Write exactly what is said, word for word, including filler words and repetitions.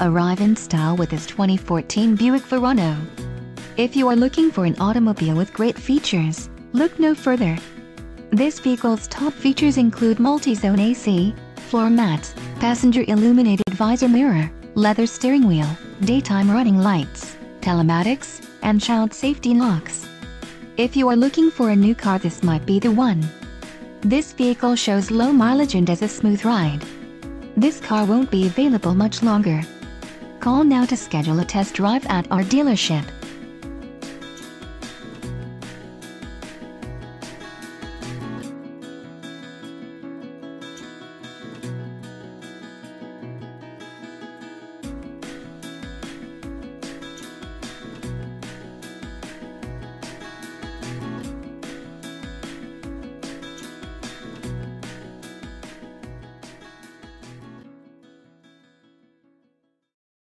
arrive in style with this twenty fourteen Buick Verano. If you are looking for an automobile with great features, look no further. This vehicle's top features include multi-zone A C, floor mats, passenger illuminated visor mirror, leather steering wheel, daytime running lights, telematics, and child safety locks. If you are looking for a new car, this might be the one. This vehicle shows low mileage and has a smooth ride. This car won't be available much longer. Call now to schedule a test drive at our dealership.